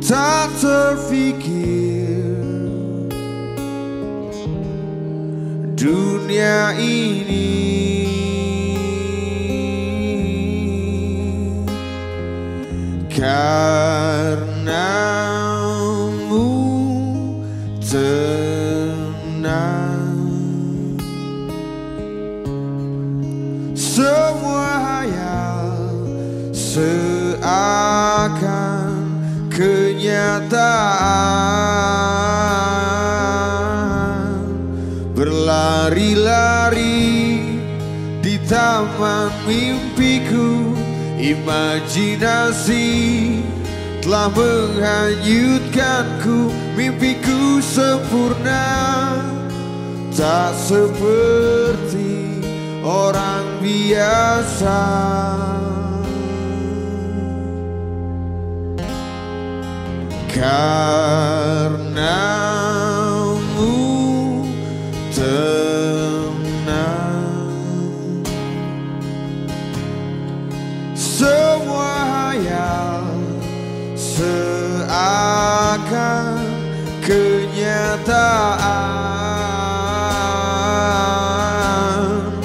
tak terfikir dunia ini karenamu tenang. Semua hayal seakan kenyataan, berlari-lari di taman mimpiku. Imajinasi telah menghanyutkanku, mimpiku sempurna, tak seperti orang biasa. Karenamu tenang. Semua hayal seakan kenyataan,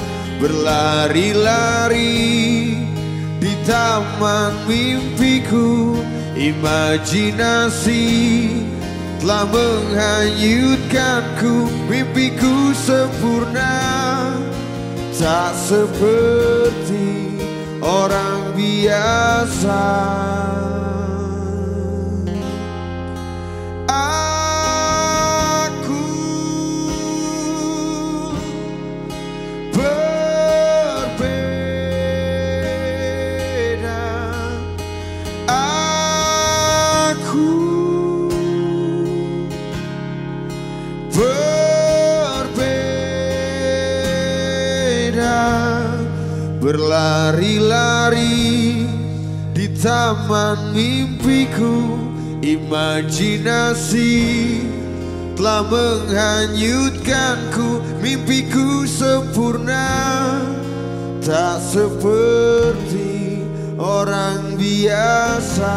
berlari-lari di taman mimpiku. Imajinasi telah menghanyutkanku, mimpiku sempurna, tak seperti orang biasa. Aku berbeda, aku berbeda, berlari-lari di taman mimpiku. Imajinasi telah menghanyutkanku, mimpiku sempurna, tak seperti orang biasa.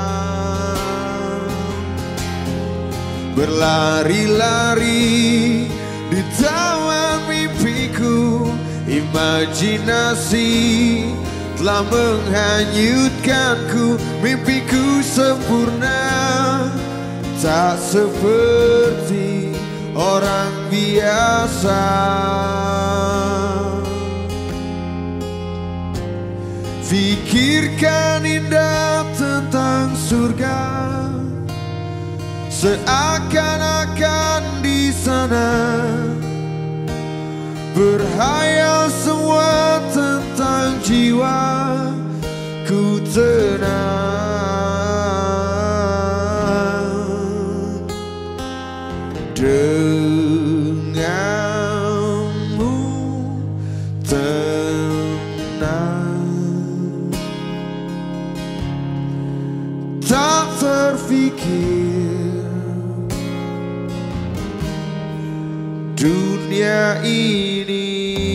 Berlari-lari di taman mimpiku. Imajinasi telah menghanyutkanku, mimpiku sempurna, tak seperti orang biasa. Fikirkan indah tentang surga, seakan-akan di sana, berhayal semua tentang jiwa ku tenang. Denganmu tenang, tak terfikir dunia ini